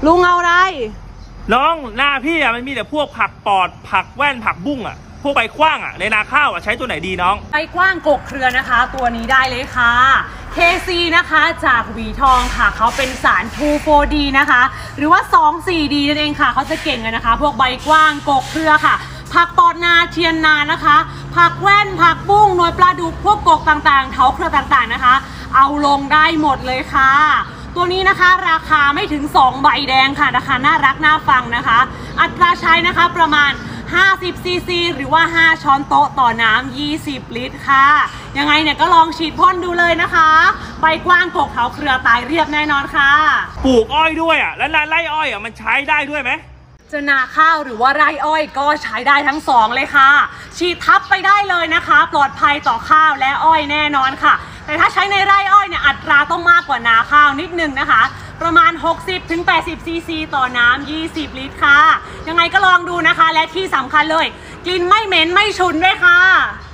ลุงเอาอะไรน้องหน้าพี่มันมีแต่พวกผักปอดผักแว่นผักบุ้งพวกใบกว้างในนาข้าวใช้ตัวไหนดีน้องใบกว้างกกเครือนะคะตัวนี้ได้เลยค่ะ KC นะคะจากหวีทองค่ะเขาเป็นสาร 2,4-D นะคะหรือว่า 2,4-D นั่นเองค่ะเขาจะเก่งเลยนะคะพวกใบกว้างกกเครือค่ะผักปอดนาเทียนนานะคะผักแว่นผักบุ้งหน่วยปลาดุกพวกกกต่างๆเถาเครือต่างๆนะคะเอาลงได้หมดเลยค่ะตัวนี้นะคะราคาไม่ถึง2ใบแดงค่ะราคาน่ารักน่าฟังนะคะอัตราใช้นะคะประมาณ50 ซีซีหรือว่า5ช้อนโต๊ะต่อน้ำ20 ลิตรค่ะยังไงเนี่ยก็ลองฉีดพ่นดูเลยนะคะใบกว้างกกเถาเครือตายเรียบแน่นอนค่ะปลูกอ้อยด้วยแล้วนาไร่อ้อยมันใช้ได้ด้วยไหมจะนาข้าวหรือว่าไร่อ้อยก็ใช้ได้ทั้ง2เลยค่ะฉีดทับไปได้เลยนะคะปลอดภัยต่อข้าวและอ้อยแน่นอนค่ะแต่ถ้าใช้ในไร่อ้อยเนี่ยอัตราต้องมากกว่านาข้าวนิดนึงนะคะประมาณ 60-80 ซีซีต่อน้ำ20 ลิตรค่ะยังไงก็ลองดูนะคะและที่สำคัญเลยกลิ่นไม่เหม็นไม่ฉุนด้วยค่ะ